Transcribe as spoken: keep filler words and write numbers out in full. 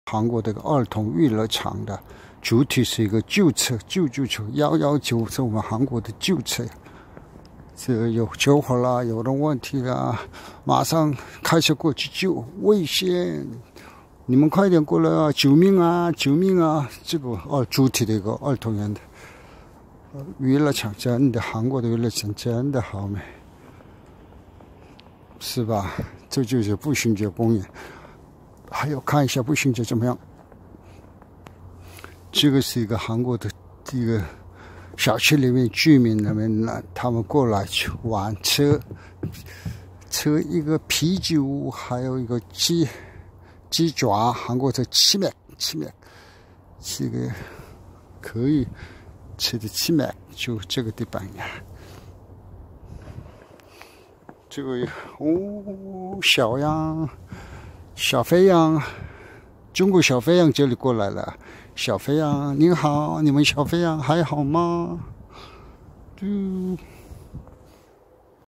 韩国这个儿童娱乐场的主体是一个救车，救救车，幺幺九是我们韩国的救车。这有救火了，有人问题了，马上开车过去救，危险！你们快点过来啊！救命啊！救命啊！这个哦，主体的一个儿童园的娱乐场，真的，韩国的娱乐场真的好美，是吧？这就是步行街公园。还有看一下步行街怎么样？这个是一个韩国的一个小区里面居民那边呢，他们过来去玩车，车一个啤酒，还有一个鸡鸡爪，韩国的치맥치맥，这个可以吃的치맥，就这个地方呀。这个哦，小羊。小肥羊，中国小肥羊这里过来了。小肥羊，您好，你们小肥羊还好吗？就